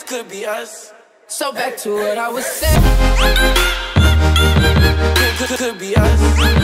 could be us. So back to what I was saying. Could be us.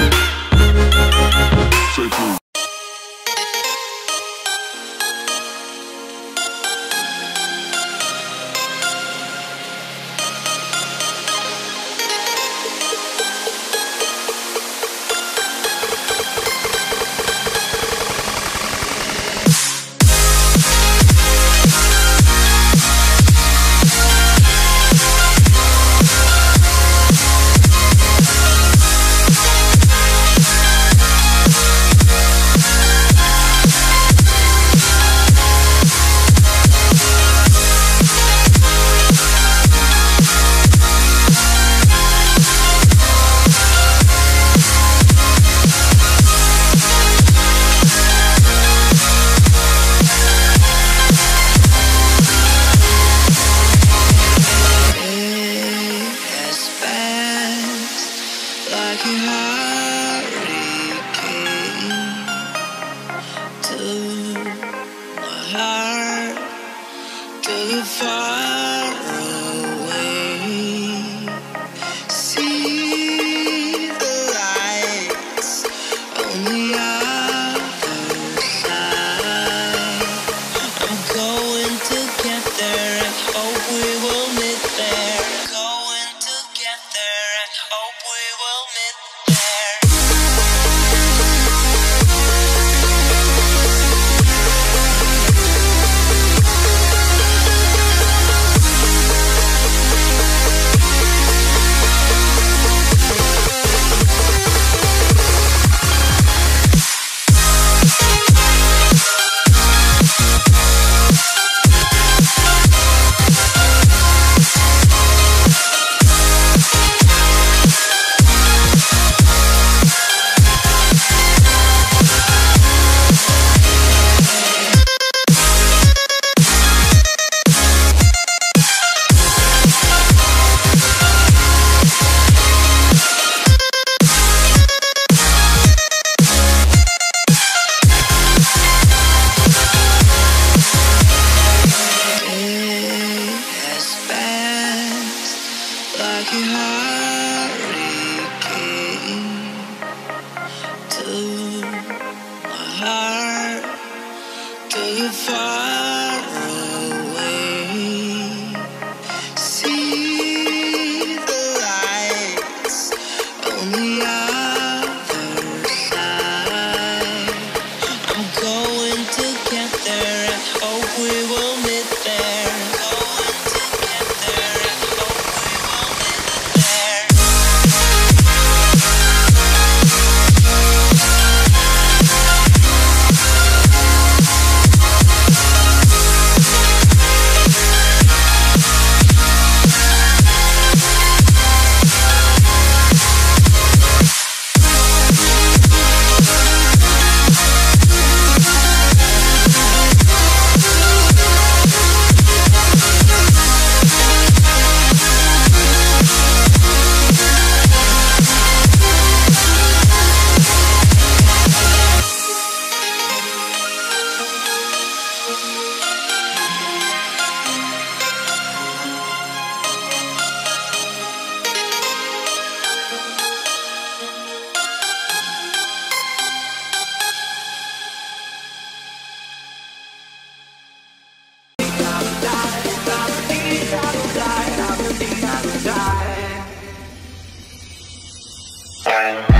Far away, see the lights on the other side. I'm going to get there and hope we will meet there. Going to get there and hope we will meet there. Like a hurricane to my heart, too far away. See the lights on the other side. I'm going to get there and hope we will meet there. Going to get there and hope we will meet there. Die.